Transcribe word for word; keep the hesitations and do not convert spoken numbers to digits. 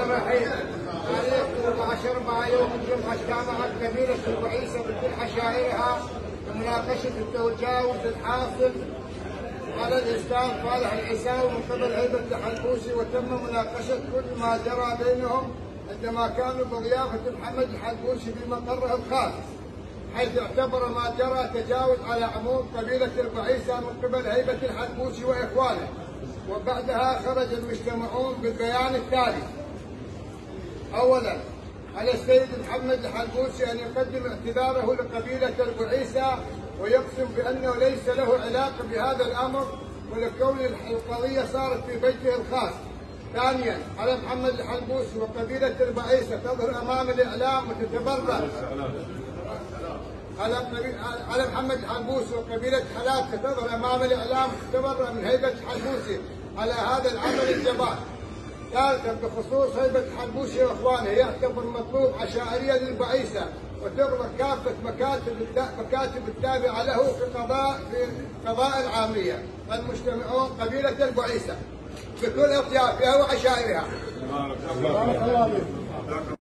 الرحمن الرحيم. تاريخ أربعة عشر مايو الجمعة اجتمعت قبيلة البعيسة بكل حشائرها لمناقشة التجاوز الحاصل على الإسلام صالح العيساوي من قبل هيبة الحلبوسي، وتم مناقشة كل ما جرى بينهم عندما كانوا بضيافة محمد الحلبوسي في مقره الخاص، حيث اعتبر ما جرى تجاوز على عموم قبيلة البعيسة من قبل هيبة الحلبوسي وإخوانه. وبعدها خرج المجتمعون بالبيان التالي: أولا، على السيد محمد الحلبوسي أن يقدم اعتذاره لقبيلة البعيسة ويقسم بأنه ليس له علاقة بهذا الأمر ولكون القضية صارت في بيته الخاص. ثانيا، على محمد الحلبوسي وقبيلة البعيسة تظهر أمام الإعلام وتتبرأ على على محمد الحلبوسي وقبيلة حلابكة تظهر أمام الإعلام وتتبرأ من هيبة الحلبوسي على هذا العمل الجبار. ثالثا، بخصوص هيبة الحلبوسي واخوانه، يعتبر مطلوب عشائريا للبعيسة وتغلق كافة مكاتب مكاتب التابعة له في قضاء في قضاء العامية المجتمعون قبيلة البعيسة بكل اطيافها وعشائرها.